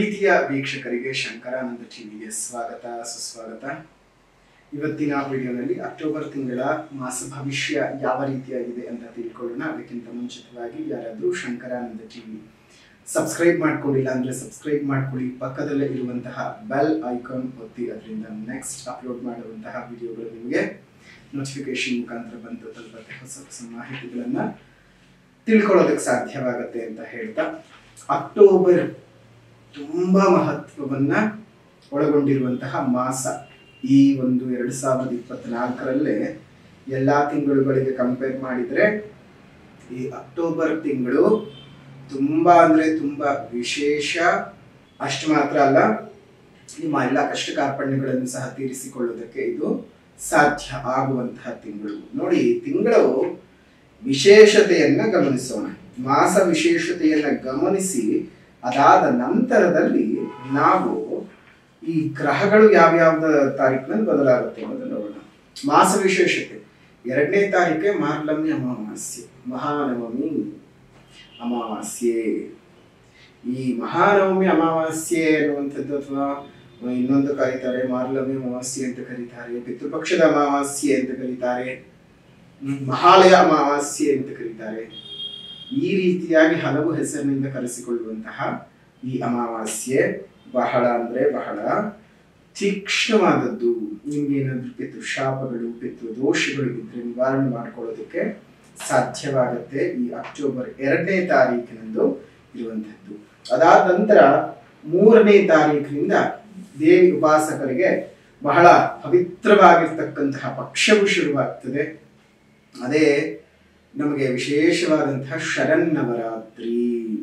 ಪ್ರೀತಿಯ ವೀಕ್ಷಕರಿಗೆ ಶಂಕರಾನಂದ ಟಿವಿಗೆ ಸ್ವಾಗತ ಸುಸ್ವಾಗತ. ಇವತ್ತಿನ ವಿಡಿಯೋನಲ್ಲಿ ಅಕ್ಟೋಬರ್ ತಿಂಗಳ ಮಾಸ ಭವಿಷ್ಯ ಯಾವ ರೀತಿಯಾಗಿದೆ ಅಂತ ತಿಳ್ಕೊಳ್ಳೋಣ. ಅದಕ್ಕಿಂತ ಮುಂಚಿತವಾಗಿ ಯಾರಾದರೂ ಶಂಕರಾನಂದ ಟಿವಿ ಸಬ್ಸ್ಕ್ರೈಬ್ ಮಾಡ್ಕೊಂಡಿಲ್ಲ ಅಂದ್ರೆ ಸಬ್ಸ್ಕ್ರೈಬ್ ಮಾಡ್ಕೊಳ್ಳಿ. ಪಕ್ಕದಲ್ಲೇ ಇರುವಂತಹ ಬೆಲ್ ಐಕಾನ್ ಒತ್ತಿ, ಅದರಿಂದ ನೆಕ್ಸ್ಟ್ ಅಪ್ಲೋಡ್ ಮಾಡುವಂತಹ ವಿಡಿಯೋಗಳು ನಿಮಗೆ ನೋಟಿಫಿಕೇಶನ್ ಮುಖಾಂತರ ಬಂದು ತಲುಪತ್ತೆ. ಹೊಸ ಹೊಸ ಮಾಹಿತಿಗಳನ್ನ ತಿಳ್ಕೊಳ್ಳೋದಕ್ಕೆ ಸಾಧ್ಯವಾಗುತ್ತೆ ಅಂತ ಹೇಳ್ತಾ, ಅಕ್ಟೋಬರ್ ತುಂಬಾ ಮಹತ್ವವನ್ನ ಒಳಗೊಂಡಿರುವಂತಹ ಮಾಸ. ಈ ಒಂದು 2024ರಲ್ಲೇ ಎಲ್ಲಾ ತಿಂಗಳುಗಳಿಗೆ ಕಂಪೇರ್ ಮಾಡಿದ್ರೆ ಈ ಅಕ್ಟೋಬರ್ ತಿಂಗಳು ತುಂಬಾ ಅಂದ್ರೆ ತುಂಬಾ ವಿಶೇಷ. ಅಷ್ಟು ಮಾತ್ರ ಅಲ್ಲ, ನಿಮ್ಮ ಎಲ್ಲ ಕಷ್ಟ ಕಾರ್ಪಣ್ಯಗಳನ್ನು ಸಹ ತೀರಿಸಿಕೊಳ್ಳೋದಕ್ಕೆ ಇದು ಸಾಧ್ಯ ಆಗುವಂತಹ ತಿಂಗಳು. ನೋಡಿ, ತಿಂಗಳು ವಿಶೇಷತೆಯನ್ನ ಗಮನಿಸೋಣ. ಮಾಸ ವಿಶೇಷತೆಯನ್ನ ಗಮನಿಸಿ ಅದಾದ ನಂತರದಲ್ಲಿ ನಾವು ಈ ಗ್ರಹಗಳು ಯಾವ್ಯಾವ ತಾರೀಕಿನಲ್ಲಿ ಬದಲಾಗುತ್ತೆ ಅನ್ನೋದನ್ನು ನೋಡೋಣ. ಮಾಸ ವಿಶೇಷತೆ 2ನೇ ತಾರೀಕೆ ಮಾರ್ಲಮ್ಯ ಅಮಾವಾಸ್ಯೆ, ಮಹಾನವಮಿ ಅಮಾವಾಸ್ಯೆ. ಈ ಮಹಾನವಮಿ ಅಮಾವಾಸ್ಯೆ ಅನ್ನುವಂಥದ್ದು, ಅಥವಾ ಇನ್ನೊಂದು ಕರೀತಾರೆ ಮಾರ್ಲಮ್ಯ ಅಮಾವಾಸ್ಯೆ ಅಂತ ಕರೀತಾರೆ, ಪಿತೃಪಕ್ಷದ ಅಮಾವಾಸ್ಯೆ ಅಂತ ಕರೀತಾರೆ, ಮಹಾಲಯ ಅಮಾವಾಸ್ಯೆ ಅಂತ ಕರೀತಾರೆ. ಈ ರೀತಿಯಾಗಿ ಹಲವು ಹೆಸರಿನಿಂದ ಕರೆಸಿಕೊಳ್ಳುವಂತಹ ಈ ಅಮಾವಾಸ್ಯೆ ಬಹಳ ಅಂದ್ರೆ ಬಹಳ ತೀಕ್ಷ್ಣವಾದದ್ದು. ನಿಮ್ಗೆ ಏನಾದ್ರೂ ಪಿತೃಶಾಪಗಳು, ಪಿತೃದೋಷಗಳು ಇದ್ರೆ ನಿವಾರಣೆ ಮಾಡ್ಕೊಳ್ಳೋದಕ್ಕೆ ಸಾಧ್ಯವಾಗುತ್ತೆ. ಈ ಅಕ್ಟೋಬರ್ 2ನೇ ತಾರೀಕಿನಂದು ಇರುವಂತದ್ದು. ಅದಾದ ನಂತರ 3ನೇ ತಾರೀಕಿನಿಂದ ದೇವಿ ಉಪಾಸಕರಿಗೆ ಬಹಳ ಪವಿತ್ರವಾಗಿರ್ತಕ್ಕಂತಹ ಪಕ್ಷವು ಶುರುವಾಗ್ತದೆ. ಅದೇ ನಮಗೆ ವಿಶೇಷವಾದಂತಹ ಶರನ್ನವರಾತ್ರಿ.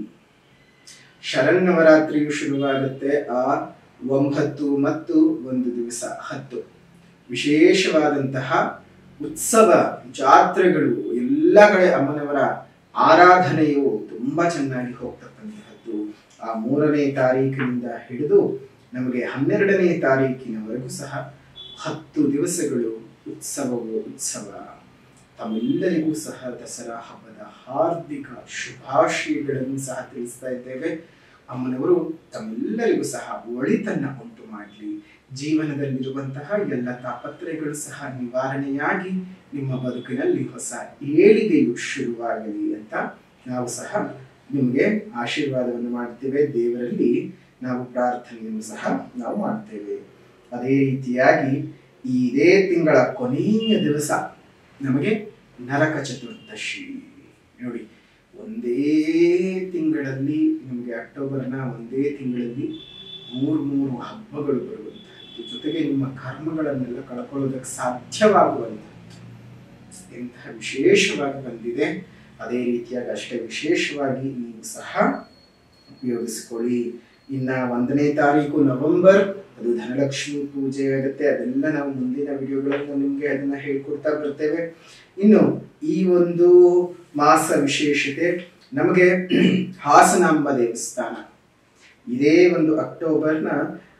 ಶರನ್ನವರಾತ್ರಿಯು ಶುರುವಾಗುತ್ತೆ ಆ 9 ಮತ್ತು 1 ದಿವಸ 10. ವಿಶೇಷವಾದಂತಹ ಉತ್ಸವ, ಜಾತ್ರೆಗಳು, ಎಲ್ಲ ಕಡೆ ಅಮ್ಮನವರ ಆರಾಧನೆಯು ತುಂಬಾ ಚೆನ್ನಾಗಿ ಹೋಗ್ತಕ್ಕಂತಹದ್ದು. ಆ 3ನೇ ತಾರೀಕಿನಿಂದ ಹಿಡಿದು ನಮಗೆ 12ನೇ ತಾರೀಕಿನವರೆಗೂ ಸಹ 10 ದಿವಸಗಳು ಉತ್ಸವ. ತಮ್ಮೆಲ್ಲರಿಗೂ ಸಹ ದಸರಾ ಹಬ್ಬದ ಹಾರ್ದಿಕ ಶುಭಾಶಯಗಳನ್ನು ಸಹ ತಿಳಿಸ್ತಾ ಇದ್ದೇವೆ. ಅಮ್ಮನವರು ತಮ್ಮೆಲ್ಲರಿಗೂ ಸಹ ಒಳಿತನ್ನ ಉಂಟು ಮಾಡಲಿ. ಜೀವನದಲ್ಲಿರುವಂತಹ ಎಲ್ಲ ತಾಪತ್ರಯಗಳು ಸಹ ನಿವಾರಣೆಯಾಗಿ ನಿಮ್ಮ ಬದುಕಿನಲ್ಲಿ ಹೊಸ ಏಳಿಗೆಯು ಶುರುವಾಗಲಿ ಅಂತ ನಾವು ಸಹ ನಿಮಗೆ ಆಶೀರ್ವಾದವನ್ನು ಮಾಡ್ತೇವೆ. ದೇವರಲ್ಲಿ ನಾವು ಪ್ರಾರ್ಥನೆಯನ್ನು ಸಹ ನಾವು ಮಾಡ್ತೇವೆ. ಅದೇ ರೀತಿಯಾಗಿ ಇದೇ ತಿಂಗಳ ಕೊನೆಯ ದಿವಸ ನಮಗೆ ನರಕ ಚತುರ್ದಶಿ. ನೋಡಿ, ಒಂದೇ ತಿಂಗಳಲ್ಲಿ ನಮಗೆ ಅಕ್ಟೋಬರ್ನ ಒಂದೇ ತಿಂಗಳಲ್ಲಿ 3 ಹಬ್ಬಗಳು ಬರುವಂತಹದ್ದು, ಜೊತೆಗೆ ನಿಮ್ಮ ಕರ್ಮಗಳನ್ನೆಲ್ಲ ಕಳ್ಕೊಳ್ಳೋದಕ್ಕೆ ಸಾಧ್ಯವಾಗುವಂತಹದ್ದು ಎಂತಹ ವಿಶೇಷವಾಗಿ ಬಂದಿದೆ. ಅದೇ ರೀತಿಯಾಗಿ ಅಷ್ಟೇ ವಿಶೇಷವಾಗಿ ನೀವು ಸಹ ಉಪಯೋಗಿಸಿಕೊಳ್ಳಿ. ಇನ್ನ 1ನೇ ತಾರೀಕು ನವೆಂಬರ್, ಅದು ಧನಲಕ್ಷ್ಮಿ ಪೂಜೆ ಆಗುತ್ತೆ. ಅದೆಲ್ಲ ನಾವು ಮುಂದಿನ ವಿಡಿಯೋಗಳನ್ನು ನಿಮ್ಗೆ ಅದನ್ನ ಹೇಳ್ಕೊಡ್ತಾ ಬರ್ತೇವೆ. ಇನ್ನು ಈ ಒಂದು ಮಾಸ ವಿಶೇಷತೆ ನಮಗೆ ಹಾಸನಾಂಬ ದೇವಸ್ಥಾನ ಇದೇ ಒಂದು ಅಕ್ಟೋಬರ್ನ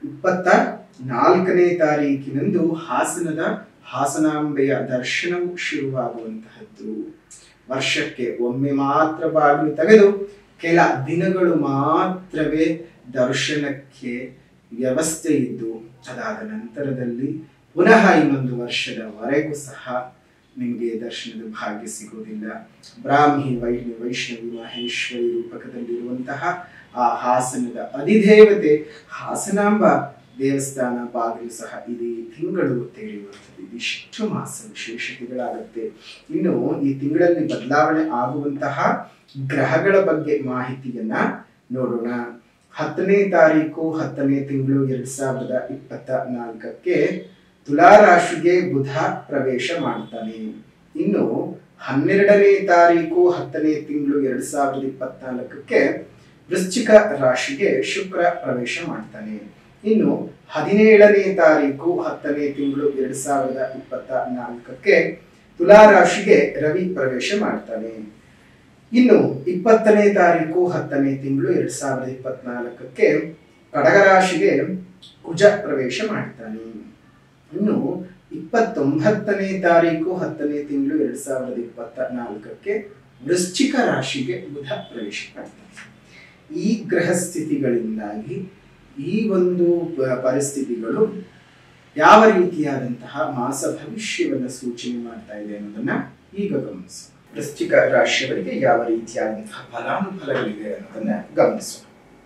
24ನೇ ತಾರೀಕಿನಂದು ಹಾಸನದ ಹಾಸನಾಂಬೆಯ ದರ್ಶನವು ಶುರುವಾಗುವಂತಹದ್ದು. ವರ್ಷಕ್ಕೆ ಒಮ್ಮೆ ಮಾತ್ರ ಬಾಗಿಲು ತೆಗೆದು ಕೆಲ ದಿನಗಳು ಮಾತ್ರವೇ ದರ್ಶನಕ್ಕೆ ವ್ಯವಸ್ಥೆ ಇದ್ದು, ಅದಾದ ನಂತರದಲ್ಲಿ ಪುನಃ ಇನ್ನೊಂದು ವರ್ಷದವರೆಗೂ ಸಹ ನಿಮಗೆ ದರ್ಶನದ ಭಾಗ್ಯ ಸಿಗೋದಿಲ್ಲ. ಬ್ರಾಹ್ಮಿ, ವೈಷ್ಣವಿ, ಮಹೇಶ್ವರಿ ರೂಪಕದಲ್ಲಿರುವಂತಹ ಆ ಹಾಸನದ ಅಧಿದೇವತೆ ಹಾಸನಾಂಬ ದೇವಸ್ಥಾನ ಬಾಗಿಲು ಸಹ ಇದೇ ತಿಂಗಳು ತೆರೆಯುವಂಥದ್ದು. ಇದಿಷ್ಟು ಮಾಸ ವಿಶೇಷತೆಗಳಾಗುತ್ತೆ. ಇನ್ನು ಈ ತಿಂಗಳಲ್ಲಿ ಬದಲಾವಣೆ ಆಗುವಂತಹ ಗ್ರಹಗಳ ಬಗ್ಗೆ ಮಾಹಿತಿಯನ್ನ ನೋಡೋಣ. 10ನೇ ತಾರೀಕು 10ನೇ ತಿಂಗಳು 2024ಕ್ಕೆ ತುಲಾ ರಾಶಿಗೆ ಬುಧ ಪ್ರವೇಶ ಮಾಡ್ತಾನೆ. ಇನ್ನು 12ನೇ ತಾರೀಕು 10ನೇ ತಿಂಗಳು 2024ಕ್ಕೆ ವೃಶ್ಚಿಕ ರಾಶಿಗೆ ಶುಕ್ರ ಪ್ರವೇಶ ಮಾಡ್ತಾನೆ. ಇನ್ನು 17ನೇ ತಾರೀಕು 10ನೇ ತಿಂಗಳು 2024ಕ್ಕೆ ತುಲಾ ರಾಶಿಗೆ ರವಿ ಪ್ರವೇಶ ಮಾಡ್ತಾನೆ. ಇನ್ನು 20ನೇ ತಾರೀಕು 10ನೇ ತಿಂಗಳು 2024ಕ್ಕೆ ಕಡಗ ರಾಶಿಗೆ ಕುಜ ಪ್ರವೇಶ ಮಾಡ್ತಾನೆ. ಇನ್ನು 29ನೇ ತಾರೀಕು 10ನೇ ತಿಂಗಳು 2024ಕ್ಕೆ ವೃಶ್ಚಿಕ ರಾಶಿಗೆ ಬುಧ ಪ್ರವೇಶ ಮಾಡ್ತಾನೆ. ಈ ಗ್ರಹ ಸ್ಥಿತಿಗಳಿಂದಾಗಿ ಈ ಒಂದು ಪರಿಸ್ಥಿತಿಗಳು ಯಾವ ರೀತಿಯಾದಂತಹ ಮಾಸ ಭವಿಷ್ಯವನ್ನು ಸೂಚನೆ ಮಾಡ್ತಾ ಇದೆ ಅನ್ನೋದನ್ನ ಈಗ ಗಮನಿಸೋಣ. ವೃಶ್ಚಿಕ ರಾಶಿಯವರಿಗೆ ಯಾವ ರೀತಿಯಾದಂತಹ ಫಲಾನುಫಲಗಳಿದೆ ಅನ್ನೋದನ್ನ ಗಮನಿಸೋಣ.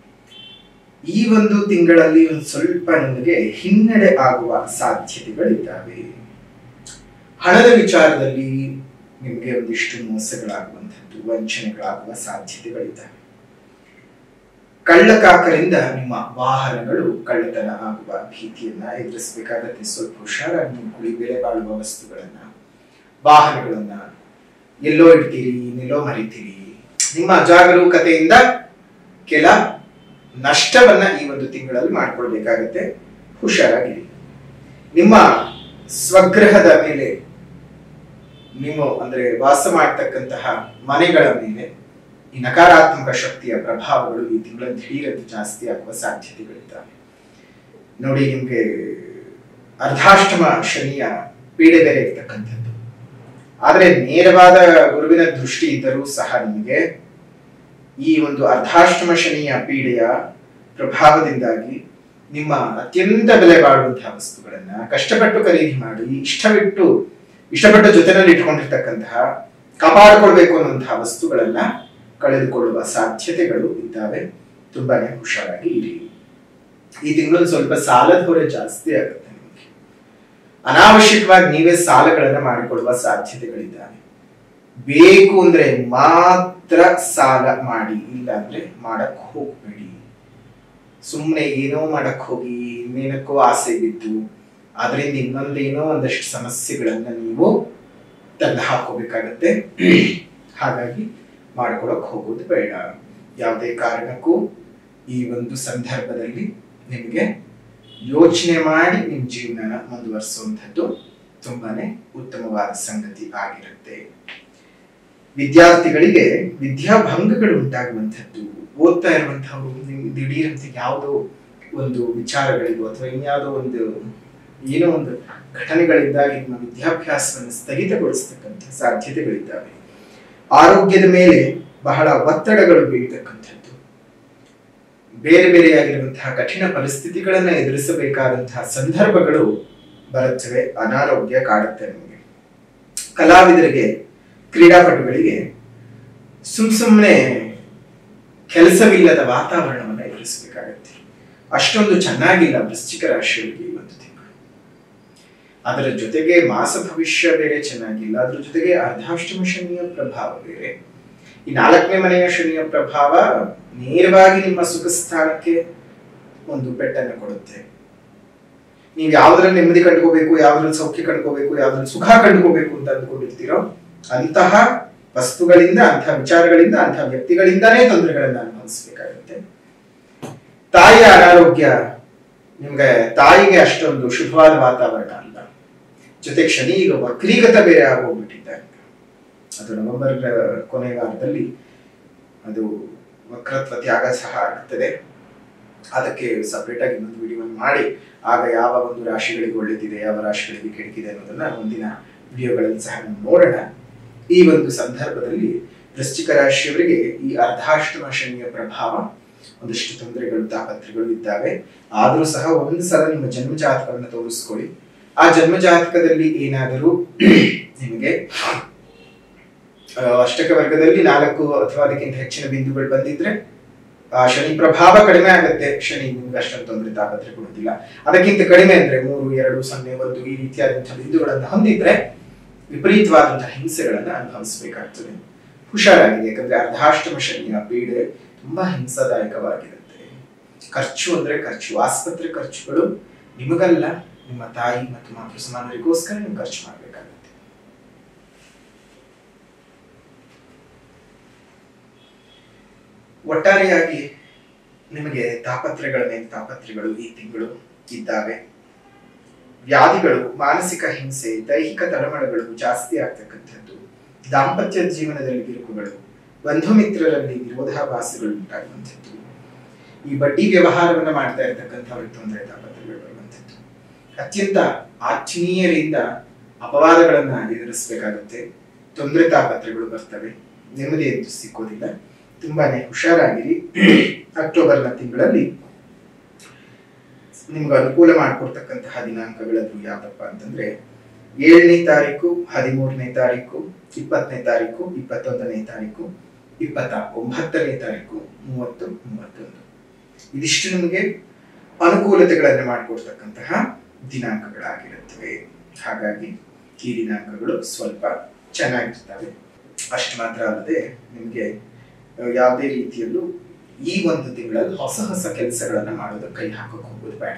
ಈ ಒಂದು ತಿಂಗಳಲ್ಲಿ ಒಂದು ಸ್ವಲ್ಪ ನಿಮಗೆ ಹಿನ್ನಡೆ ಆಗುವ ಸಾಧ್ಯತೆಗಳಿದ್ದಾವೆ. ಹಣದ ವಿಚಾರದಲ್ಲಿ ನಿಮಗೆ ಒಂದಿಷ್ಟು ಮೋಸಗಳಾಗುವಂಥದ್ದು, ವಂಚನೆಗಳಾಗುವ ಸಾಧ್ಯತೆಗಳಿದ್ದಾವೆ. ಕಳ್ಳಕಾಕರಿಂದ ನಿಮ್ಮ ವಾಹನಗಳು ಕಳ್ಳತನ ಆಗುವ ಭೀತಿಯನ್ನ ಎದುರಿಸಬೇಕಾಗತ್ತೆ. ಸ್ವಲ್ಪ ಹುಷಾರಾಗಿ ನೋಡ್ಕೊಳ್ಳಿ. ಬೆಲೆ ಬಾಳುವ ವಸ್ತುಗಳನ್ನ, ವಾಹನಗಳನ್ನ ಎಲ್ಲೋ ಇಡ್ತೀರಿ, ಇನ್ನೆಲ್ಲೋ ಮರಿತೀರಿ. ನಿಮ್ಮ ಅಜಾಗರೂಕತೆಯಿಂದ ಕೆಲ ನಷ್ಟವನ್ನ ಈ ಒಂದು ತಿಂಗಳಲ್ಲಿ ಮಾಡ್ಕೊಳ್ಬೇಕಾಗತ್ತೆ. ಹುಷಾರಾಗಿರಿ. ನಿಮ್ಮ ಸ್ವಗೃಹದ ಮೇಲೆ, ನೀವು ಅಂದ್ರೆ ವಾಸ ಮಾಡ್ತಕ್ಕಂತಹ ಮನೆಗಳ ಮೇಲೆ ಈ ನಕಾರಾತ್ಮಕ ಶಕ್ತಿಯ ಪ್ರಭಾವಗಳು ಈ ತಿಂಗಳಲ್ಲಿ ದಿಢೀರಂತೆ ಜಾಸ್ತಿ ಆಗುವ ಸಾಧ್ಯತೆಗಳಿದ್ದಾವೆ. ನೋಡಿ, ನಿಮ್ಗೆ ಅರ್ಧಾಷ್ಟಮ ಶನಿಯ ಪೀಡೆ ಬೇರೆ ಇರ್ತಕ್ಕಂಥದ್ದು. ಆದ್ರೆ ನೇರವಾದ ಗುರುವಿನ ದೃಷ್ಟಿ ಇದ್ದರೂ ಸಹ ನಿಮಗೆ ಈ ಒಂದು ಅರ್ಧಾಷ್ಟಮ ಶನಿಯ ಪೀಡೆಯ ಪ್ರಭಾವದಿಂದಾಗಿ ನಿಮ್ಮ ಅತ್ಯಂತ ಬೆಲೆ ಬಾಳುವಂತಹ ವಸ್ತುಗಳನ್ನ ಕಷ್ಟಪಟ್ಟು ಖರೀದಿ ಮಾಡಿ ಇಷ್ಟಪಟ್ಟು ಜೊತೆನಲ್ಲಿ ಇಟ್ಕೊಂಡಿರ್ತಕ್ಕಂತಹ ಕಾಪಾಡಿಕೊಳ್ಬೇಕು ಅನ್ನುವಂತಹ ವಸ್ತುಗಳನ್ನ ಕಳೆದುಕೊಳ್ಳುವ ಸಾಧ್ಯತೆಗಳು ಇದ್ದಾವೆ. ತುಂಬಾನೇ ಹುಷಾರಾಗಿ ಇರಿ. ಈ ತಿಂಗಳು ಸ್ವಲ್ಪ ಸಾಲದ ಹೊರೆ ಜಾಸ್ತಿ ಆಗುತ್ತೆ. ನಿಮಗೆ ಅನಾವಶ್ಯಕವಾಗಿ ನೀವೇ ಸಾಲಗಳನ್ನ ಮಾಡಿಕೊಳ್ಳುವ ಸಾಧ್ಯತೆಗಳಿದ್ದಾವೆ. ಬೇಕು ಅಂದ್ರೆ ಮಾತ್ರ ಸಾಲ ಮಾಡಿ, ಇಲ್ಲ ಅಂದ್ರೆ ಮಾಡಕ್ ಹೋಗ್ಬೇಡಿ. ಸುಮ್ಮನೆ ಏನೋ ಮಾಡಕ್ ಹೋಗಿ ಇನ್ನೇನಕ್ಕೋ ಆಸೆ ಬಿದ್ದು ಅದರಿಂದ ಇನ್ನೊಂದೇನೋ ಒಂದಷ್ಟು ಸಮಸ್ಯೆಗಳನ್ನ ನೀವು ತಂದು ಹಾಕೋಬೇಕಾಗತ್ತೆ. ಹಾಗಾಗಿ ಮಾಡ್ಕೊಳಕ್ ಹೋಗೋದು ಬೇಡ. ಯಾವುದೇ ಕಾರಣಕ್ಕೂ ಈ ಒಂದು ಸಂದರ್ಭದಲ್ಲಿ ನಿಮಗೆ ಯೋಚನೆ ಮಾಡಿ ನಿಮ್ಮ ಜೀವನ ಮುಂದುವರಿಸುವಂಥದ್ದು ತುಂಬಾನೇ ಉತ್ತಮವಾದ ಸಂಗತಿ ಆಗಿರುತ್ತೆ. ವಿದ್ಯಾರ್ಥಿಗಳಿಗೆ ವಿದ್ಯಾಭಂಗಗಳು ಉಂಟಾಗುವಂಥದ್ದು, ಓದ್ತಾ ಇರುವಂತಹವರು ದಿಢೀರಂತೆ ಯಾವುದೋ ಒಂದು ವಿಚಾರಗಳಿಗೂ ಅಥವಾ ಇನ್ಯಾವುದೋ ಏನೋ ಒಂದು ಘಟನೆಗಳಿಂದಾಗಿ ನಿಮ್ಮ ವಿದ್ಯಾಭ್ಯಾಸವನ್ನು ಸ್ಥಗಿತಗೊಳಿಸತಕ್ಕಂಥ ಸಾಧ್ಯತೆಗಳಿದ್ದಾವೆ. ಆರೋಗ್ಯದ ಮೇಲೆ ಬಹಳ ಒತ್ತಡಗಳು ಬೀಳ್ತಕ್ಕಂಥದ್ದು, ಬೇರೆ ಬೇರೆಯಾಗಿರುವಂತಹ ಕಠಿಣ ಪರಿಸ್ಥಿತಿಗಳನ್ನ ಎದುರಿಸಬೇಕಾದಂತಹ ಸಂದರ್ಭಗಳು ಬರುತ್ತವೆ. ಅನಾರೋಗ್ಯ ಕಾಡುತ್ತೆ ನಿಮಗೆ. ಕಲಾವಿದರಿಗೆ, ಕ್ರೀಡಾಪಟುಗಳಿಗೆ ಸುಮ್ಮನೆ ಕೆಲಸವಿಲ್ಲದ ವಾತಾವರಣವನ್ನು ಎದುರಿಸಬೇಕಾಗತ್ತೆ. ಅಷ್ಟೊಂದು ಚೆನ್ನಾಗಿಲ್ಲ ವೃಶ್ಚಿಕ ರಾಶಿಯವರಿಗೆ ಈ ಒಂದು ತಿಂಗಳು. ಅದರ ಜೊತೆಗೆ ಮಾಸ ಭವಿಷ್ಯ ಬೇರೆ ಚೆನ್ನಾಗಿಲ್ಲ. ಅದ್ರ ಜೊತೆಗೆ ಅರ್ಧಾಷ್ಟಮ ಶನಿಯ ಪ್ರಭಾವ ಬೇರೆ. ಈ 4ನೇ ಮನೆಯ ಶನಿಯ ಪ್ರಭಾವ ನೇರವಾಗಿ ನಿಮ್ಮ ಸುಖ ಸ್ಥಾನಕ್ಕೆ ಒಂದು ಪೆಟ್ಟನ್ನು ಕೊಡುತ್ತೆ. ನೀವು ಯಾವ್ದ್ರಲ್ಲಿ ನೆಮ್ಮದಿ ಕಂಡುಕೋಬೇಕು, ಯಾವ್ದ್ರಲ್ಲಿ ಸೌಖ್ಯ ಕಂಡುಕೋಬೇಕು, ಯಾವ್ದ್ರಲ್ಲಿ ಸುಖ ಕಂಡುಕೋಬೇಕು ಅಂತ ಅಂದ್ಕೊಂಡಿರ್ತೀರೋ ಅಂತಹ ವಸ್ತುಗಳಿಂದ, ಅಂತಹ ವಿಚಾರಗಳಿಂದ, ಅಂತಹ ವ್ಯಕ್ತಿಗಳಿಂದಾನೇ ತೊಂದರೆಗಳನ್ನ ಅನುಭವಿಸಬೇಕಾಗುತ್ತೆ. ತಾಯಿಯ ಅನಾರೋಗ್ಯ ನಿಮ್ಗೆ, ತಾಯಿಗೆ ಅಷ್ಟೊಂದು ಶುಭವಾದ ವಾತಾವರಣ ಅಲ್ಲ. ಜೊತೆಗೆ ಶನಿ ಈಗ ವಕ್ರೀಗತ ಬೇರೆ ಆಗೋಗ್ಬಿಟ್ಟಿದ್ದಾರೆ. ಅದು ನವೆಂಬರ್ ಕೊನೆ ವಾರದಲ್ಲಿ ಅದು ವಕ್ರತ್ವ ತ್ಯಾಗ ಸಹ ಆಗ್ತದೆ. ಅದಕ್ಕೆ ಸಪರೇಟ್ ಆಗಿ ಇನ್ನೊಂದು ವಿಡಿಯೋ ಮಾಡಿ ಆಗ ಯಾವ ಒಂದು ರಾಶಿಗಳಿಗೆ ಒಳ್ಳೆದಿದೆ, ಯಾವ ರಾಶಿಗಳಿಗೆ ಕೆಡಕಿದೆ ಅನ್ನೋದನ್ನ ಮುಂದಿನ ವಿಡಿಯೋಗಳಲ್ಲಿ ಸಹ ನೋಡೋಣ. ಈ ಒಂದು ಸಂದರ್ಭದಲ್ಲಿ ವೃಶ್ಚಿಕ ರಾಶಿಯವರಿಗೆ ಈ ಅರ್ಧಾಷ್ಟಮ ಶನಿಯ ಪ್ರಭಾವ ಒಂದಷ್ಟು ತೊಂದರೆಗಳು, ತಾಪತ್ರೆಗಳು ಇದ್ದಾವೆ. ಆದ್ರೂ ಸಹ ಒಂದು ಸಲ ನಿಮ್ಮ ಜನ್ಮ ಜಾತಕವನ್ನು ತೋರಿಸ್ಕೊಳ್ಳಿ. ಆ ಜನ್ಮ ಜಾತಕದಲ್ಲಿ ಏನಾದರೂ ನಿಮಗೆ ಅಷ್ಟಕ ವರ್ಗದಲ್ಲಿ 4 ಅಥವಾ ಅದಕ್ಕಿಂತ ಹೆಚ್ಚಿನ ಬಿಂದುಗಳು ಬಂದಿದ್ರೆ ಆ ಶನಿ ಪ್ರಭಾವ ಕಡಿಮೆ ಆಗುತ್ತೆ. ಶನಿ ನಿಮ್ಗೆ ಅಷ್ಟೊಂದು ತೊಂದರೆ, ತಾಪತ್ರೆ ಕೊಡುವುದಿಲ್ಲ. ಅದಕ್ಕಿಂತ ಕಡಿಮೆ ಅಂದ್ರೆ 3, 2, 0, 1 ಈ ರೀತಿಯಾದಂತಹ ಬಿಂದುಗಳನ್ನು ಹೊಂದಿದ್ರೆ ವಿಪರೀತವಾದಂತಹ ಹಿಂಸೆಗಳನ್ನ ಅನುಭವಿಸಬೇಕಾಗ್ತದೆ. ಹುಷಾರಾಗಿದೆ. ಯಾಕಂದ್ರೆ ಅರ್ಧಾಷ್ಟಮ ಶನಿಯ ಪೀಡೆ ತುಂಬಾ ಹಿಂಸಾದಾಯಕವಾಗಿರುತ್ತೆ. ಖರ್ಚು ಅಂದ್ರೆ ಖರ್ಚು, ಆಸ್ಪತ್ರೆ ಖರ್ಚುಗಳು ನಿಮಗಲ್ಲ, ನಿಮ್ಮ ತಾಯಿ ಮತ್ತು ಮಾತೃ ಸಮಾನರಿಗೋಸ್ಕರ ನೀವು ಖರ್ಚು ಮಾಡಬೇಕಾಗುತ್ತೆ. ಒಟ್ಟಾರೆಯಾಗಿ ನಿಮಗೆ ತಾಪತ್ರೆಗಳ ಮೇಲೆ ತಾಪತ್ರೆಗಳು ಈ ತಿಂಗಳು ಇದ್ದಾವೆ. ವ್ಯಾಧಿಗಳು, ಮಾನಸಿಕ ಹಿಂಸೆ, ದೈಹಿಕ ತಳಮಳಗಳು ಜಾಸ್ತಿ ಆಗ್ತಕ್ಕಂಥದ್ದು, ದಾಂಪತ್ಯ ಜೀವನದಲ್ಲಿ ಬಿರುಕುಗಳು, ಬಂಧು ಮಿತ್ರರಲ್ಲಿ ವಿರೋಧಾಭಾಸಗಳು ಉಂಟಾಗುವಂಥದ್ದು, ಈ ಬಡ್ಡಿ ವ್ಯವಹಾರವನ್ನ ಮಾಡ್ತಾ ಇರ್ತಕ್ಕಂಥವ್ರಿಗೆ ತೊಂದರೆ, ತಾಪತ್ರೆಗಳು ಬರುವಂಥದ್ದು, ಅತ್ಯಂತ ಆತ್ಮೀಯರಿಂದ ಅಪವಾದಗಳನ್ನ ಎದುರಿಸಬೇಕಾಗುತ್ತೆ. ತೊಂದರೆ, ತಾಪತ್ರೆಗಳು ಬರ್ತವೆ. ನೆಮ್ಮದಿ ಅಂತೂ ಸಿಕ್ಕೋದಿಲ್ಲ. ತುಂಬಾನೇ ಹುಷಾರಾಗಿರಿ. ಅಕ್ಟೋಬರ್ನ ತಿಂಗಳಲ್ಲಿ ನಿಮ್ಗೆ ಅನುಕೂಲ ಮಾಡಿಕೊಡ್ತಕ್ಕಂತಹ ದಿನಾಂಕಗಳದ್ದು ಯಾವ್ದಪ್ಪ ಅಂತಂದ್ರೆ 7ನೇ ತಾರೀಕು, 13ನೇ ತಾರೀಕು, 20ನೇ ತಾರೀಕು, 21ನೇ ತಾರೀಕು, 29ನೇ ತಾರೀಕು, 30, 31. ಇದಿಷ್ಟು ನಿಮಗೆ ಅನುಕೂಲತೆಗಳನ್ನು ಮಾಡಿಕೊಡ್ತಕ್ಕಂತಹ ದಿನಾಂಕಗಳಾಗಿರುತ್ತವೆ. ಹಾಗಾಗಿ ಈ ದಿನಾಂಕಗಳು ಸ್ವಲ್ಪ ಚೆನ್ನಾಗಿರ್ತವೆ. ಅಷ್ಟು ಮಾತ್ರ ಅಲ್ಲದೆ ನಿಮಗೆ ಯಾವುದೇ ರೀತಿಯಲ್ಲೂ ಈ ಒಂದು ತಿಂಗಳಲ್ಲಿ ಹೊಸ ಹೊಸ ಕೆಲಸಗಳನ್ನ ಮಾಡೋದಕ್ಕೆ ಕೈ ಹಾಕಕ್ಕೆ ಹೋಗೋದು ಬೇಡ.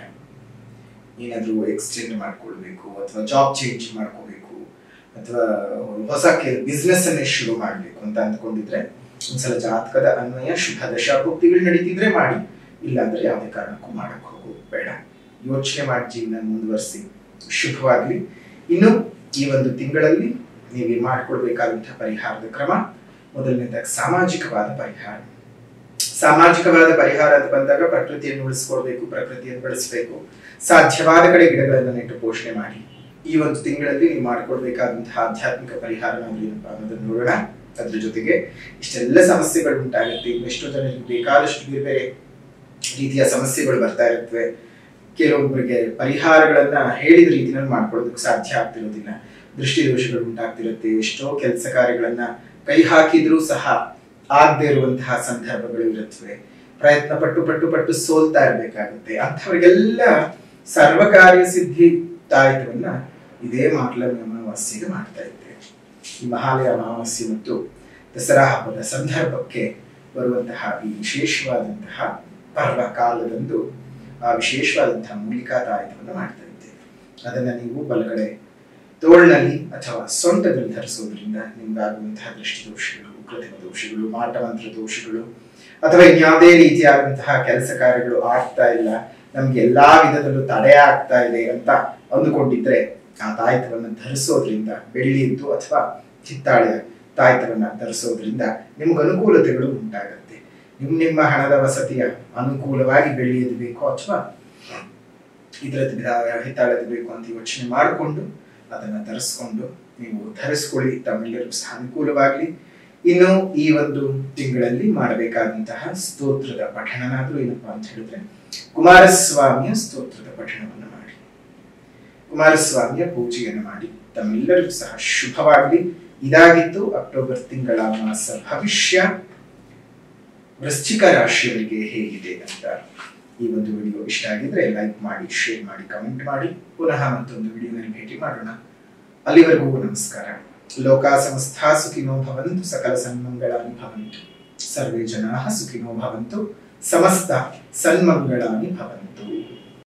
ಏನಾದ್ರೂ ಎಕ್ಸ್ಟೆಂಡ್ ಮಾಡ್ಕೊಳ್ಬೇಕು ಅಥವಾ ಜಾಬ್ ಚೇಂಜ್ ಮಾಡ್ಕೋಬೇಕು ಅಥವಾ ಹೊಸ ಬಿಸ್ನೆಸ್ ಅನ್ನೇ ಶುರು ಮಾಡ್ಬೇಕು ಅಂತ ಅಂದ್ಕೊಂಡಿದ್ರೆ ಒಂದ್ಸಲ ಜಾತಕದ ಅನ್ವಯ ಶುಭ ದಶಾಭುಕ್ತಿಗಳು ನಡೀತಿದ್ರೆ ಮಾಡಿ, ಇಲ್ಲಾಂದ್ರೆ ಯಾವುದೇ ಕಾರಣಕ್ಕೂ ಮಾಡಕ್ ಹೋಗೋದು ಬೇಡ. ಯೋಚನೆ ಮಾಡಿ ಜೀವನ ಮುಂದುವರಿಸಿ. ಶುಭವಾಗ್ಲಿ. ಇನ್ನು ಈ ಒಂದು ತಿಂಗಳಲ್ಲಿ ನೀವು ಮಾಡ್ಕೊಳ್ಬೇಕಾದಂತಹ ಪರಿಹಾರದ ಕ್ರಮ, ಮೊದಲನೇದಾಗಿ ಸಾಮಾಜಿಕವಾದ ಪರಿಹಾರ. ಸಾಮಾಜಿಕವಾದ ಪರಿಹಾರ ಅಂತ ಬಂದಾಗ ಪ್ರಕೃತಿಯನ್ನು ಉಳಿಸ್ಕೊಳ್ಬೇಕು, ಪ್ರಕೃತಿಯನ್ನು ಬೆಳೆಸಬೇಕು. ಸಾಧ್ಯವಾದ ಕಡೆ ಗಿಡಗಳನ್ನು ನೆಟ್ಟು ಪೋಷಣೆ ಮಾಡಿ. ಈ ಒಂದು ತಿಂಗಳಲ್ಲಿ ನೀವು ಮಾಡ್ಕೊಳ್ಬೇಕಾದಂತಹ ಆಧ್ಯಾತ್ಮಿಕ ಪರಿಹಾರ ಏನಪ್ಪಾ ಅನ್ನೋದನ್ನು ನೋಡೋಣ. ಅದ್ರ ಜೊತೆಗೆ ಇಷ್ಟೆಲ್ಲ ಸಮಸ್ಯೆಗಳು ಉಂಟಾಗುತ್ತೆ. ಎಷ್ಟೋ ಜನರಿಗೆ ಬೇಕಾದಷ್ಟು ಬೇರೆ ಬೇರೆ ರೀತಿಯ ಸಮಸ್ಯೆಗಳು ಬರ್ತಾ ಇರುತ್ತವೆ. ಕೆಲವೊಬ್ಬರಿಗೆ ಪರಿಹಾರಗಳನ್ನ ಹೇಳಿದ ರೀತಿಯಲ್ಲಿ ಮಾಡ್ಕೊಳ್ಳೋದಕ್ಕೆ ಸಾಧ್ಯ ಆಗ್ತಿರೋದಿಲ್ಲ. ದೃಷ್ಟಿ ದೋಷಗಳು ಉಂಟಾಗ್ತಿರುತ್ತೆ. ಎಷ್ಟೋ ಕೆಲಸ ಕಾರ್ಯಗಳನ್ನ ಕೈ ಹಾಕಿದ್ರೂ ಸಹ ಆಗದೆ ಇರುವಂತಹ ಸಂದರ್ಭಗಳು ಇರುತ್ತವೆ. ಪ್ರಯತ್ನ ಪಟ್ಟು ಪಟ್ಟು ಪಟ್ಟು ಸೋಲ್ತಾ ಇರ್ಬೇಕಾಗುತ್ತೆ. ಅಂಥವರಿಗೆಲ್ಲ ಸರ್ವಕಾರ್ಯ ಸಿದ್ಧಿ ತಾಯಿತವನ್ನ ಇದೇ ಮಹಾಲಯ ಅಮಾವಾಸ್ಯೆಗೆ ಮಾಡ್ತಾ ಇದ್ದೇವೆ. ಈ ಮಹಾಲಯ ಅಮಾವಾಸ್ಯೆ ಮತ್ತು ದಸರಾ ಹಬ್ಬದ ಸಂದರ್ಭಕ್ಕೆ ಬರುವಂತಹ ಈ ವಿಶೇಷವಾದಂತಹ ಪರ್ವ ಕಾಲದಂದು ಆ ವಿಶೇಷವಾದಂತಹ ಮೂಲಿಕಾ ತಾಯಿತವನ್ನು ಮಾಡ್ತಾ ಇದ್ದೇವೆ. ಅದನ್ನ ನೀವು ಬಲಗಡೆ ತೋಳ್ನಲ್ಲಿ ಅಥವಾ ಸೊಂಟದಲ್ಲಿ ಧರಿಸೋದ್ರಿಂದ ನಿಮ್ಗಾಗುವಂತಹ ದೃಷ್ಟಿ ದೋಷಗಳು, ಕೃತಿಮ ದೋಷಗಳು, ಮಾಟಮಂತ್ರ ದೋಷಗಳು ಅಥವಾ ಇನ್ಯಾವುದೇ ರೀತಿಯಾದಂತಹ ಕೆಲಸ ಕಾರ್ಯಗಳು ಆಗ್ತಾ ಇಲ್ಲ, ನಮ್ಗೆ ಎಲ್ಲಾ ವಿಧದಲ್ಲೂ ತಡೆ ಆಗ್ತಾ ಇದೆ ಅಂತ ಅಂದುಕೊಂಡಿದ್ರೆ ಆ ತಾಯಿತವನ್ನ ಧರಿಸೋದ್ರಿಂದ, ಬೆಳ್ಳಿಯದ್ದು ಅಥವಾ ಹಿತ್ತಾಳೆಯ ತಾಯಿತವನ್ನ ಧರಿಸೋದ್ರಿಂದ ನಿಮ್ಗೆ ಅನುಕೂಲತೆಗಳು ಉಂಟಾಗತ್ತೆ. ನಿಮ್ಮ ಹಣದ ವಸತಿಯ ಅನುಕೂಲವಾಗಿ ಬೆಳ್ಳಿಯದು ಬೇಕೋ ಅಥವಾ ಇದರದ್ದು ಹಿತ್ತಾಳೆದು ಬೇಕು ಅಂತ ಯೋಚನೆ ಮಾಡಿಕೊಂಡು ಅದನ್ನ ಧರಿಸ್ಕೊಂಡು ನೀವು ಧರಿಸ್ಕೊಳ್ಳಿ. ತಮ್ಮೆಲ್ಲರಿಗೂ ಸಹ ಅನುಕೂಲವಾಗ್ಲಿ. ಇನ್ನು ಈ ಒಂದು ತಿಂಗಳಲ್ಲಿ ಮಾಡಬೇಕಾದಂತಹ ಸ್ತೋತ್ರದ ಪಠಣನಾದ್ರೂ ಏನಪ್ಪಾ ಅಂತ ಹೇಳಿದ್ರೆ ಕುಮಾರಸ್ವಾಮಿಯ ಸ್ತೋತ್ರದ ಪಠಣವನ್ನು ಮಾಡಿ, ಕುಮಾರಸ್ವಾಮಿಯ ಪೂಜೆಯನ್ನು ಮಾಡಿ. ತಮ್ಮೆಲ್ಲರಿಗೂ ಸಹ ಶುಭವಾಗ್ಲಿ. ಇದಾಗಿತ್ತು ಅಕ್ಟೋಬರ್ ತಿಂಗಳ ಮಾಸ ಭವಿಷ್ಯ ವೃಶ್ಚಿಕ ರಾಶಿಯವರಿಗೆ ಹೇಗಿದೆ ಅಂತ. ಈ ಒಂದು ವಿಡಿಯೋ ಇಷ್ಟ ಆಗಿದ್ರೆ ಲೈಕ್ ಮಾಡಿ, ಶೇರ್ ಮಾಡಿ, ಕಮೆಂಟ್ ಮಾಡಿ. ಪುನಃ ಮತ್ತೊಂದು ವಿಡಿಯೋನಲ್ಲಿ ಭೇಟಿ ಮಾಡೋಣ. ಅಲ್ಲಿವರೆಗೂ ನಮಸ್ಕಾರ. ಲೋಕಾ ಸಮಸ್ತಾ ಸುಖಿನೋ ಭವಂತು, ಸಕಲ ಸನ್ಮಂಗಳಾನಿ ಭವಂತು, ಸರ್ವೇ ಜನಾಃ ಸುಖಿನೋ ಭವಂತು, ಸಮಸ್ತ ಸನ್ಮಂಗಳಾನಿ ಭವಂತು.